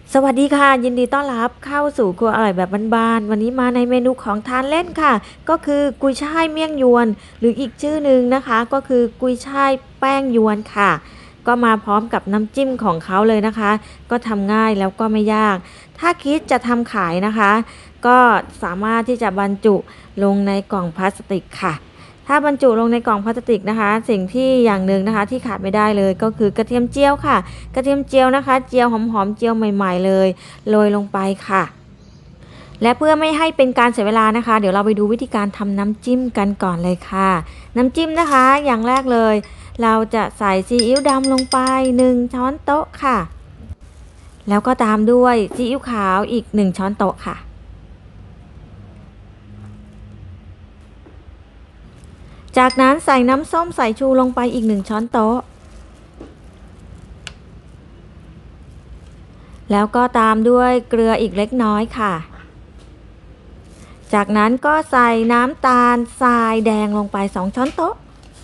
สวัสดีค่ะยินดีต้อนรับเข้าสู่ครัวอร่อยแบบบ้านๆวันนี้มาในเมนูของทานเล่นค่ะก็คือกุยช่ายเมี่ยงยวนหรืออีกชื่อหนึ่งนะคะก็คือกุยช่ายแป้งยวนค่ะก็มาพร้อมกับน้ำจิ้มของเขาเลยนะคะก็ทำง่ายแล้วก็ไม่ยากถ้าคิดจะทำขายนะคะก็สามารถที่จะบรรจุลงในกล่องพลาสติกค่ะถ้าบรรจุลงในกล่องพลาสติกนะคะสิ่งที่อย่างหนึ่งนะคะที่ขาดไม่ได้เลยก็คือกระเทียมเจียวค่ะ กระเทียมเจียวนะคะเจียวหอมๆเจียวใหม่ๆเลยโรยลงไปค่ะและเพื่อไม่ให้เป็นการเสียเวลานะคะเดี๋ยวเราไปดูวิธีการทำน้ำจิ้มกันก่อนเลยค่ะน้ำจิ้มนะคะอย่างแรกเลยเราจะใส่ซีอิ๊วดำลงไป1ช้อนโต๊ะค่ะแล้วก็ตามด้วยซีอิ๊วขาวอีก1ช้อนโต๊ะค่ะจากนั้นใส่น้ำส้มสายชูลงไปอีก1ช้อนโต๊ะแล้วก็ตามด้วยเกลืออีกเล็กน้อยค่ะ จากนั้นก็ใส่น้ำตาลทรายแดงลงไป2ช้อนโต๊ะ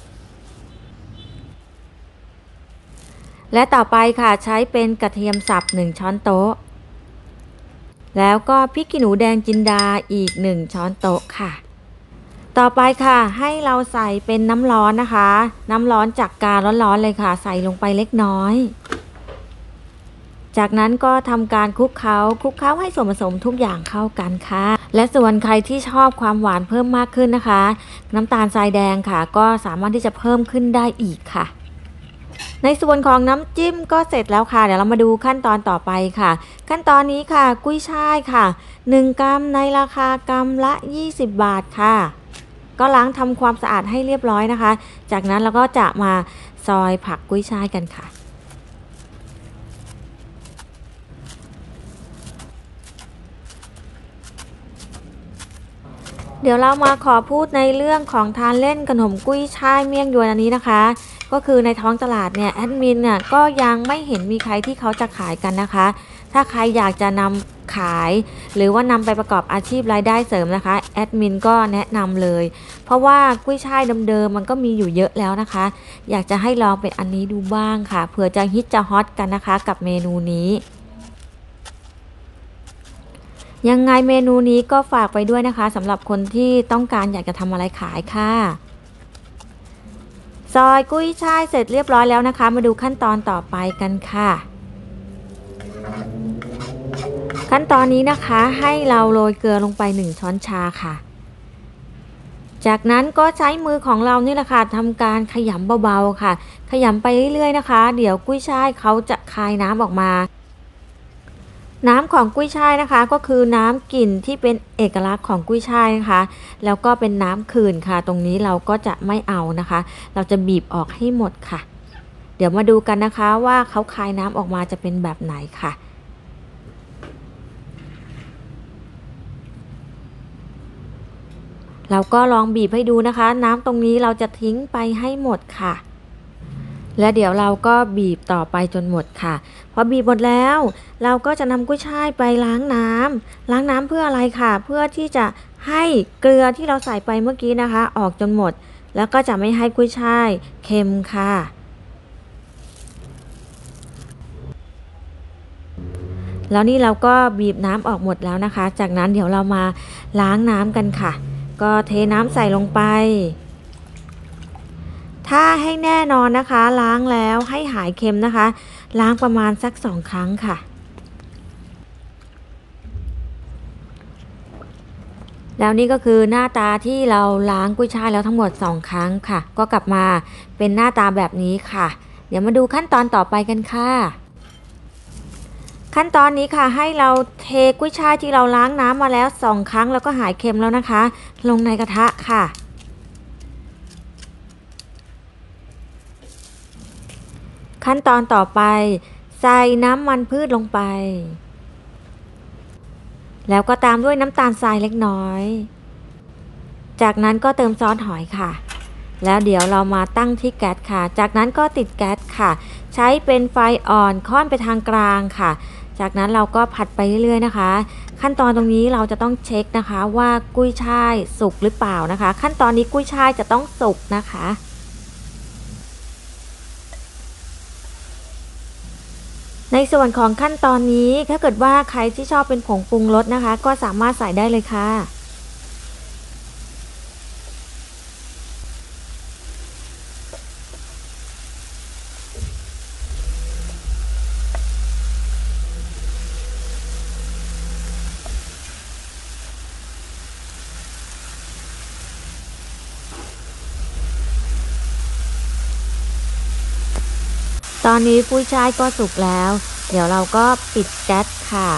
และต่อไปค่ะใช้เป็นกระเทียมสับ1ช้อนโต๊ะแล้วก็พริกขี้หนูแดงจินดาอีก1ช้อนโต๊ะค่ะต่อไปค่ะให้เราใส่เป็นน้ำร้อนนะคะน้ำร้อนจากการร้อนๆเลยค่ะใส่ลงไปเล็กน้อยจากนั้นก็ทำการคลุกเคล้าให้ส่วนผสมทุกอย่างเข้ากันค่ะและส่วนใครที่ชอบความหวานเพิ่มมากขึ้นนะคะน้ำตาลทรายแดงค่ะก็สามารถที่จะเพิ่มขึ้นได้อีกค่ะในส่วนของน้ำจิ้มก็เสร็จแล้วค่ะเดี๋ยวเรามาดูขั้นตอนต่อไปค่ะขั้นตอนนี้ค่ะกุ้ยช่ายค่ะ1กรัมในราคากรัมละ20บาทค่ะก็ล้างทำความสะอาดให้เรียบร้อยนะคะจากนั้นเราก็จะมาซอยผักกุ้ยช่ายกันค่ะ เดี๋ยวเรามาขอพูดในเรื่องของทานเล่นขนมกุ้ยช่ายเมี่ยงยวนอันนี้นะคะก็คือในท้องตลาดเนี่ยแอดมินน่ะก็ยังไม่เห็นมีใครที่เขาจะขายกันนะคะถ้าใครอยากจะนำขายหรือว่านำไปประกอบอาชีพรายได้เสริมนะคะแอดมินก็แนะนำเลยเพราะว่ากุ้ยช่ายเดิมๆมันก็มีอยู่เยอะแล้วนะคะอยากจะให้ลองเป็นอันนี้ดูบ้างค่ะเผื่อจะฮิตจะฮอตกันนะคะกับเมนูนี้ยังไงเมนูนี้ก็ฝากไปด้วยนะคะสำหรับคนที่ต้องการอยากจะทำอะไรขายค่ะซอยกุ้ยช่ายเสร็จเรียบร้อยแล้วนะคะมาดูขั้นตอนต่อไปกันค่ะขั้นตอนนี้นะคะให้เราโรยเกลือลงไป1ช้อนชาค่ะจากนั้นก็ใช้มือของเรานี่แหละค่ะทำการขยำเบาๆค่ะขยำไปเรื่อยๆนะคะเดี๋ยวกุ้ยช่ายเขาจะคายน้ำออกมา น้ำของกุ้ยช่ายนะคะก็คือน้ำกลิ่นที่เป็นเอกลักษณ์ของกุ้ยช่ายนะคะแล้วก็เป็นน้ำขื่นค่ะตรงนี้เราก็จะไม่เอานะคะเราจะบีบออกให้หมดค่ะเดี๋ยวมาดูกันนะคะว่าเขาคายน้ำออกมาจะเป็นแบบไหนค่ะเราก็ลองบีบให้ดูนะคะน้ำตรงนี้เราจะทิ้งไปให้หมดค่ะ และเดี๋ยวเราก็บีบต่อไปจนหมดค่ะพอบีบหมดแล้วเราก็จะนำกุ้ยช่ายไปล้างน้ำเพื่ออะไรค่ะเพื่อที่จะให้เกลือที่เราใส่ไปเมื่อกี้นะคะออกจนหมดแล้วก็จะไม่ให้กุ้ยช่ายเค็มค่ะแล้วนี่เราก็บีบน้ำออกหมดแล้วนะคะจากนั้นเดี๋ยวเรามาล้างน้ำกันค่ะก็เทน้ำใส่ลงไป ถ้าให้แน่นอนนะคะล้างแล้วให้หายเค็มนะคะล้างประมาณสัก2ครั้งค่ะแล้วนี่ก็คือหน้าตาที่เราล้างกุ้ยช่ายแล้วทั้งหมด2ครั้งค่ะก็กลับมาเป็นหน้าตาแบบนี้ค่ะเดี๋ยวมาดูขั้นตอนต่อไปกันค่ะขั้นตอนนี้ค่ะให้เราเทกุ้ยช่ายที่เราล้างน้ำมาแล้ว2ครั้งแล้วก็หายเค็มแล้วนะคะลงในกระทะค่ะขั้นตอนต่อไปใส่น้ำมันพืชลงไป แล้วก็ตามด้วยน้ำตาลทรายเล็กน้อย จากนั้นก็เติมซอสหอยค่ะ แล้วเดี๋ยวเรามาตั้งที่แก๊สค่ะ จากนั้นก็ติดแก๊สค่ะ ใช้เป็นไฟอ่อนค่อนไปทางกลางค่ะ จากนั้นเราก็ผัดไปเรื่อยๆนะคะ ขั้นตอนตรงนี้เราจะต้องเช็คนะคะว่ากุ้ยช่ายสุกหรือเปล่านะคะ ขั้นตอนนี้กุ้ยช่ายจะต้องสุกนะคะในในส่วนของขั้นตอนนี้ถ้าเกิดว่าใครที่ชอบเป็นผงปรุงรสนะคะก็สามารถใส่ได้เลยค่ะตอนนี้กุ้ยช่ายก็สุกแล้วเดี๋ยวเราก็ปิดแก๊สค่ะ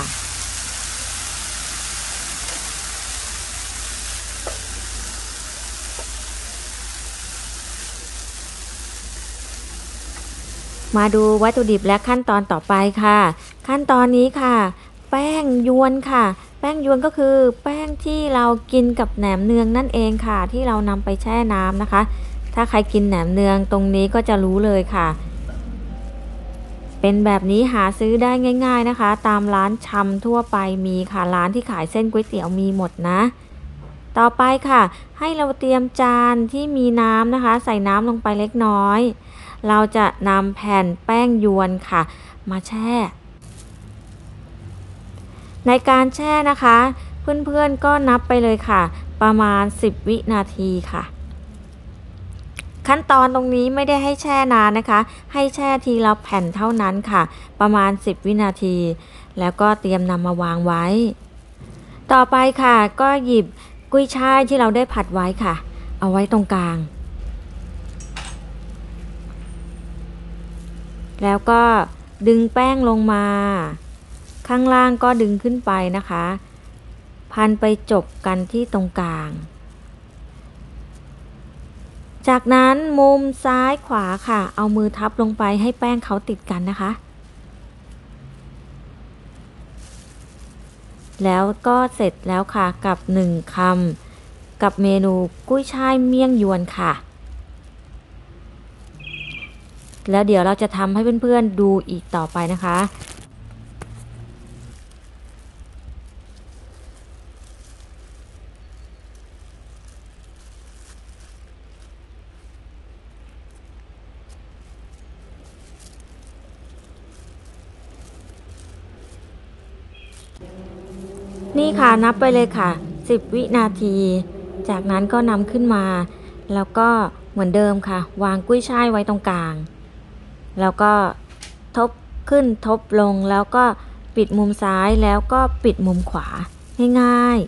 มาดูวัตถุดิบและขั้นตอนต่อไปค่ะขั้นตอนนี้ค่ะแป้งยวนค่ะแป้งยวนก็คือแป้งที่เรากินกับแหนมเนืองนั่นเองค่ะที่เรานำไปแช่น้ำนะคะถ้าใครกินแหนมเนืองตรงนี้ก็จะรู้เลยค่ะเป็นแบบนี้หาซื้อได้ง่ายๆนะคะตามร้านชำทั่วไปมีค่ะร้านที่ขายเส้นก๋วยเตี๋ยวมีหมดนะต่อไปค่ะให้เราเตรียมจานที่มีน้ำนะคะใส่น้ำลงไปเล็กน้อยเราจะนำแผ่นแป้งยวนค่ะมาแช่ในการแช่นะคะเพื่อนๆก็นับไปเลยค่ะประมาณ10 วินาทีค่ะขั้นตอนตรงนี้ไม่ได้ให้แช่นานนะคะให้แช่ทีละแผ่นเท่านั้นค่ะประมาณ10 วินาทีแล้วก็เตรียมนำมาวางไว้ต่อไปค่ะก็หยิบกุ้ยช่ายที่เราได้ผัดไว้ค่ะเอาไว้ตรงกลางแล้วก็ดึงแป้งลงมาข้างล่างก็ดึงขึ้นไปนะคะพันไปจบกันที่ตรงกลางจากนั้นมุมซ้ายขวาค่ะเอามือทับลงไปให้แป้งเขาติดกันนะคะแล้วก็เสร็จแล้วค่ะกับ1 คำกับเมนูกุ้ยช่ายเมี่ยงยวนค่ะแล้วเดี๋ยวเราจะทำให้เพื่อนๆดูอีกต่อไปนะคะนี่ค่ะนับไปเลยค่ะ10 วินาทีจากนั้นก็นำขึ้นมาแล้วก็เหมือนเดิมค่ะวางกุ้ยช่ายไว้ตรงกลางแล้วก็ทบขึ้นทบลงแล้วก็ปิดมุมซ้ายแล้วก็ปิดมุมขวาง่าย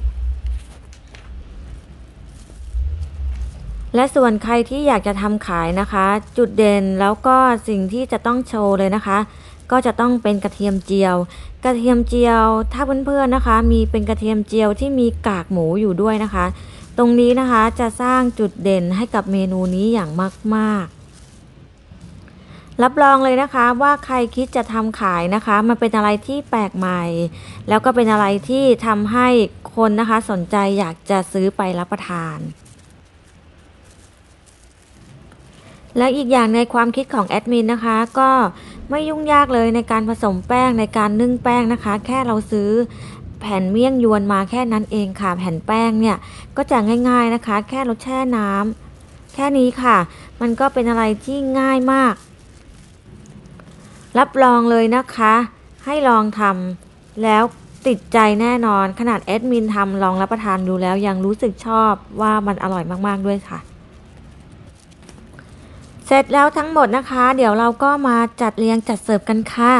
ๆและส่วนใครที่อยากจะทำขายนะคะจุดเด่นแล้วก็สิ่งที่จะต้องโชว์เลยนะคะก็จะต้องเป็นกระเทียมเจียวกระเทียมเจียวถ้าเพื่อนๆนะคะมีเป็นกระเทียมเจียวที่มีกากหมูอยู่ด้วยนะคะตรงนี้นะคะจะสร้างจุดเด่นให้กับเมนูนี้อย่างมากๆรับรองเลยนะคะว่าใครคิดจะทำขายนะคะมันเป็นอะไรที่แปลกใหม่แล้วก็เป็นอะไรที่ทำให้คนนะคะสนใจอยากจะซื้อไปรับประทานและอีกอย่างในความคิดของแอดมินนะคะก็ไม่ยุ่งยากเลยในการผสมแป้งในการนึ่งแป้งนะคะแค่เราซื้อแผ่นเมี่ยงยวนมาแค่นั้นเองค่ะแผ่นแป้งเนี่ยก็จะง่ายๆนะคะแค่เราแช่น้ำแค่นี้ค่ะมันก็เป็นอะไรที่ง่ายมาก รับรองเลยนะคะให้ลองทำแล้วติดใจแน่นอนขนาดแอดมินทำลองรับประทานดูแล้วยังรู้สึกชอบว่ามันอร่อยมากๆด้วยค่ะเสร็จแล้วทั้งหมดนะคะเดี๋ยวเราก็มาจัดเรียงจัดเสิร์ฟกันค่ะ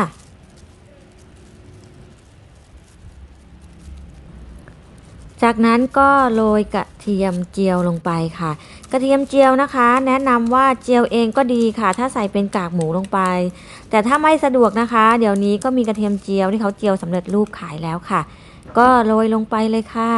จากนั้นก็โรยกระเทียมเจียวลงไปค่ะกระเทียมเจียวนะคะแนะนำว่าเจียวเองก็ดีค่ะถ้าใส่เป็นกากหมูลงไปแต่ถ้าไม่สะดวกนะคะเดี๋ยวนี้ก็มีกระเทียมเจียวที่เขาเจียวสำเร็จรูปขายแล้วค่ะก็โรยลงไปเลยค่ะ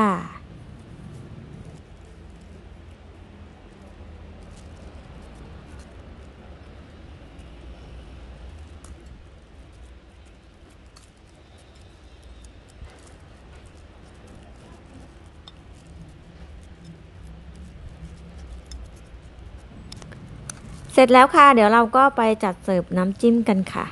เสร็จแล้วค่ะเดี๋ยวเราก็ไปจัดเสิร์ฟน้ำจิ้มกันค่ะ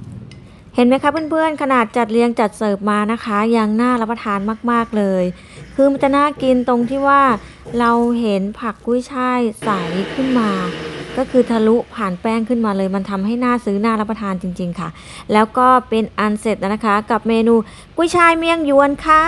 เห็นไหมคะเพื่อนๆขนาดจัดเรียงจัดเสิร์ฟมานะคะยังน่ารับประทานมากๆเลยคือมันจะน่ากินตรงที่ว่าเราเห็นผักกุ้ยช่ายใสขึ้นมา ก็คือทะลุผ่านแป้งขึ้นมาเลยมันทำให้น่าซื้อน่ารับประทานจริงๆค่ะแล้วก็เป็นอันเสร็จแล้วนะคะกับเมนูกุ้ยช่ายเมี่ยงยวนค่ะ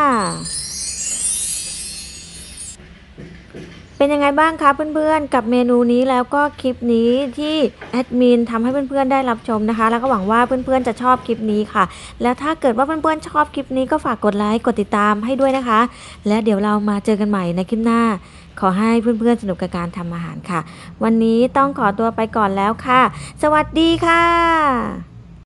เป็นยังไงบ้างคะเพื่อนๆกับเมนูนี้แล้วก็คลิปนี้ที่แอดมินทำให้เพื่อนๆได้รับชมนะคะแล้วก็หวังว่าเพื่อนๆจะชอบคลิปนี้ค่ะแล้วถ้าเกิดว่าเพื่อนๆชอบคลิปนี้ก็ฝากกดไลค์กดติดตามให้ด้วยนะคะและเดี๋ยวเรามาเจอกันใหม่ในคลิปหน้าขอให้เพื่อนๆสนุกกับการทำอาหารค่ะวันนี้ต้องขอตัวไปก่อนแล้วค่ะสวัสดีค่ะ